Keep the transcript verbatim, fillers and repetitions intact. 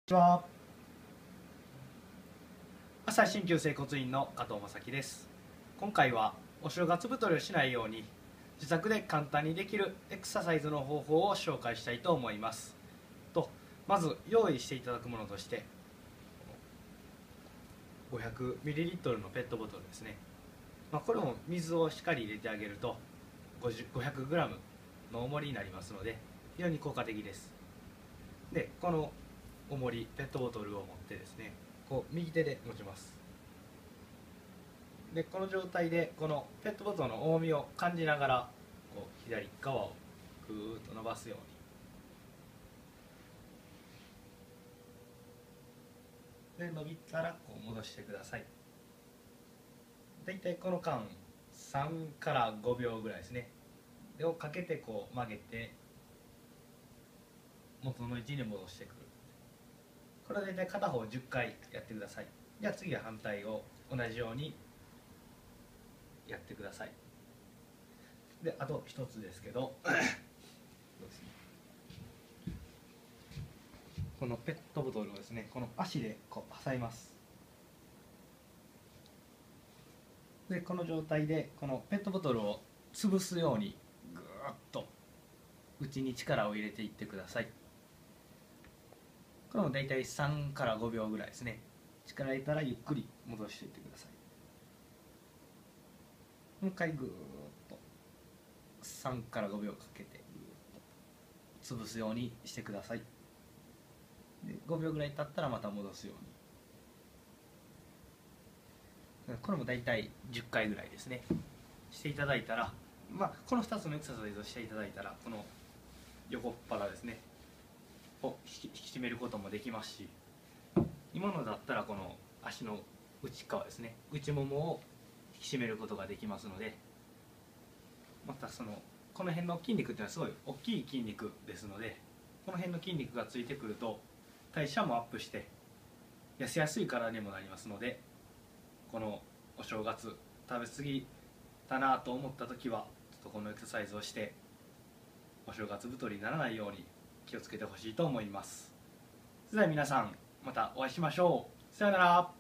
こんにちは。朝日鍼灸整骨院の加藤正樹です。今回はお正月太りをしないように自宅で簡単にできるエクササイズの方法を紹介したいと思います。とまず用意していただくものとして ごひゃくミリリットル のペットボトルですね。まあ、これも水をしっかり入れてあげると ごひゃくグラム の重りになりますので非常に効果的です。でこの重りペットボトルを持ってですね、こう右手で持ちます。でこの状態でこのペットボトルの重みを感じながらこう左側をぐーっと伸ばすようにで伸びたらこう戻してください。だいたいこの間さんからごびょうぐらいですね。でをかけてこう曲げて元の位置に戻してくる。これは大体片方じゅっかいやってください。じゃあ次は反対を同じようにやってください。であと一つですけどこのペットボトルをですね、この足でこう挟みます。でこの状態でこのペットボトルを潰すようにぐーっと内に力を入れていってください。これもだいたいさんからごびょうぐらいですね。力入れたらゆっくり戻していってください。もう一回ぐーっとさんからごびょうかけてぐーっと潰すようにしてください。でごびょうぐらい経ったらまた戻すように。これもだいたいじゅっかいぐらいですねしていただいたら、まあ、このふたつのエクササイズをしていただいたらこの横っ腹ですねを引き締めることもできますし、今のだったらこの足の内側ですね、内ももを引き締めることができますので、またそのこの辺の筋肉っていうのはすごい大きい筋肉ですので、この辺の筋肉がついてくると代謝もアップして痩せやすい体にもなりますので、このお正月食べ過ぎだなと思った時はちょっとこのエクササイズをしてお正月太りにならないように気をつけてほしいと思います。それでは皆さんまたお会いしましょう。さようなら。